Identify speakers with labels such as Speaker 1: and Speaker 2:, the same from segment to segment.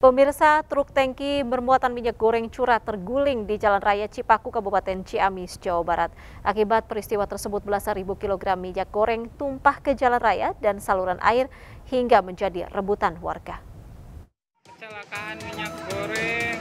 Speaker 1: Pemirsa, truk tangki bermuatan minyak goreng curah terguling di Jalan Raya Cipaku, Kabupaten Ciamis, Jawa Barat. Akibat peristiwa tersebut, belasan ribu kilogram minyak goreng tumpah ke jalan raya dan saluran air hingga menjadi rebutan warga.
Speaker 2: Kecelakaan minyak goreng.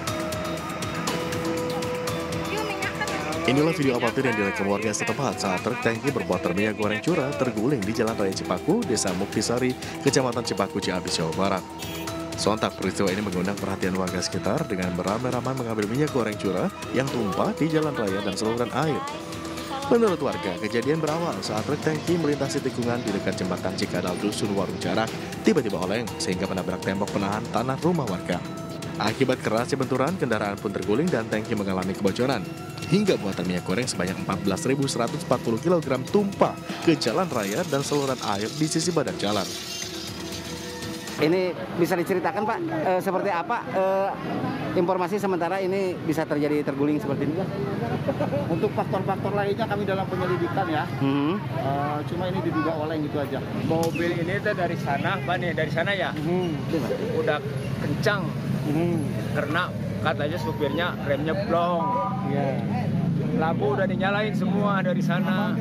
Speaker 3: Inilah video amatir yang direkam warga setempat saat truk tangki bermuatan minyak goreng curah terguling di Jalan Raya Cipaku, Desa Muktisari, Kecamatan Cipaku, Ciamis, Jawa Barat. Sontak peristiwa ini mengundang perhatian warga sekitar dengan beramai-ramai mengambil minyak goreng curah yang tumpah di jalan raya dan saluran air. Menurut warga, kejadian berawal saat truk tangki melintasi tikungan di dekat jembatan Cikadal Dusun Warung Jarak, tiba-tiba oleng sehingga menabrak tembok penahan tanah rumah warga. Akibat kerasnya benturan, kendaraan pun terguling dan tangki mengalami kebocoran. Hingga muatan minyak goreng sebanyak 14.140 kg tumpah ke jalan raya dan saluran air di sisi badan jalan.
Speaker 4: Ini bisa diceritakan Pak, seperti apa informasi sementara ini bisa terjadi terguling seperti ini Pak?
Speaker 5: Untuk faktor-faktor lainnya kami dalam penyelidikan ya. Cuma ini diduga oleng gitu aja.
Speaker 2: Mobil ini tuh dari sana, Pak nih, dari sana ya. Udah kencang. Karena katanya supirnya remnya blong. Lampu udah dinyalain semua dari sana.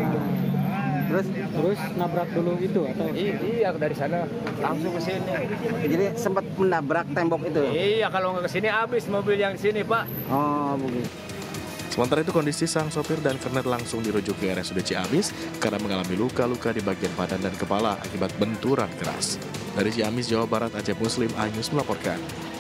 Speaker 5: Terus nabrak dulu itu atau?
Speaker 2: Iya, dari sana langsung ke sini.
Speaker 4: Jadi sempat menabrak tembok itu?
Speaker 2: Iya, kalau nggak ke sini habis mobil yang di sini, Pak.
Speaker 4: Oh, begitu.
Speaker 3: Sementara itu kondisi sang sopir dan kernet langsung dirujuk ke RSUD Ciamis karena mengalami luka-luka di bagian badan dan kepala akibat benturan keras. Dari Ciamis, Jawa Barat, Aceh Muslim, Anyus melaporkan.